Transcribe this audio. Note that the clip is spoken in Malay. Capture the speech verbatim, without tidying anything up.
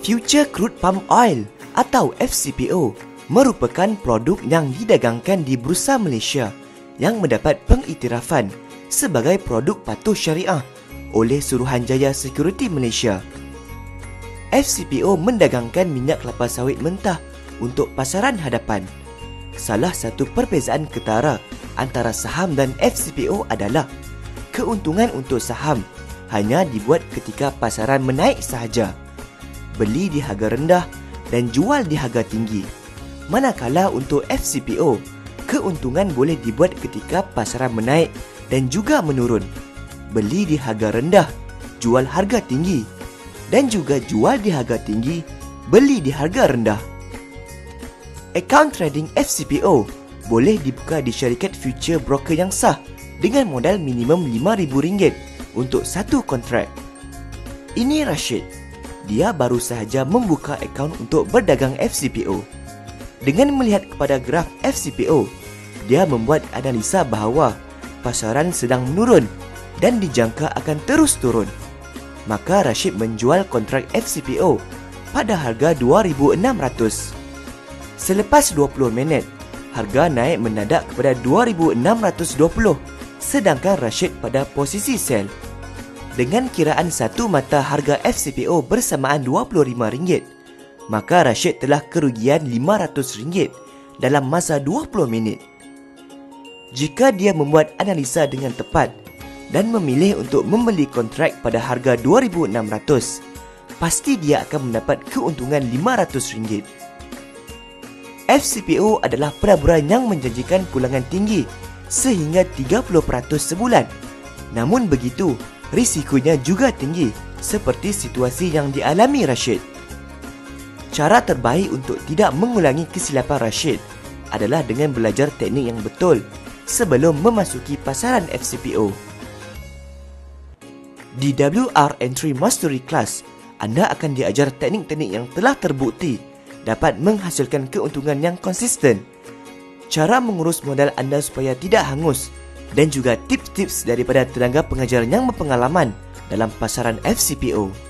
Future Crude Palm Oil atau F C P O merupakan produk yang didagangkan di Bursa Malaysia yang mendapat pengiktirafan sebagai produk patuh syariah oleh Suruhanjaya Security Malaysia. F C P O mendagangkan minyak kelapa sawit mentah untuk pasaran hadapan. Salah satu perbezaan ketara antara saham dan F C P O adalah keuntungan untuk saham hanya dibuat ketika pasaran menaik sahaja, beli di harga rendah dan jual di harga tinggi. Manakala untuk F C P O, keuntungan boleh dibuat ketika pasaran menaik dan juga menurun, beli di harga rendah, jual harga tinggi, dan juga jual di harga tinggi, beli di harga rendah. Akaun trading F C P O boleh dibuka di syarikat future broker yang sah dengan modal minimum lima ribu ringgit untuk satu kontrak. Ini Rashid. Dia baru sahaja membuka akaun untuk berdagang F C P O. Dengan melihat kepada graf F C P O, dia membuat analisa bahawa pasaran sedang menurun dan dijangka akan terus turun. Maka Rashid menjual kontrak F C P O pada harga dua ribu enam ratus. Selepas dua puluh minit, harga naik mendadak kepada dua ribu enam ratus dua puluh, sedangkan Rashid pada posisi sell. Dengan kiraan satu mata harga F C P O bersamaan dua puluh lima ringgit, maka Rashid telah kerugian lima ratus ringgit dalam masa dua puluh minit. Jika dia membuat analisa dengan tepat dan memilih untuk membeli kontrak pada harga dua ribu enam ratus, pasti dia akan mendapat keuntungan lima ratus ringgit. F C P O adalah pelaburan yang menjanjikan pulangan tinggi sehingga tiga puluh peratus sebulan. Namun begitu, risikonya juga tinggi seperti situasi yang dialami Rashid. Cara terbaik untuk tidak mengulangi kesilapan Rashid adalah dengan belajar teknik yang betul sebelum memasuki pasaran F C P O. Di W R Entry Mastery Class, anda akan diajar teknik-teknik yang telah terbukti dapat menghasilkan keuntungan yang konsisten, cara mengurus modal anda supaya tidak hangus, dan juga tips-tips daripada tenaga pengajar yang berpengalaman dalam pasaran F C P O.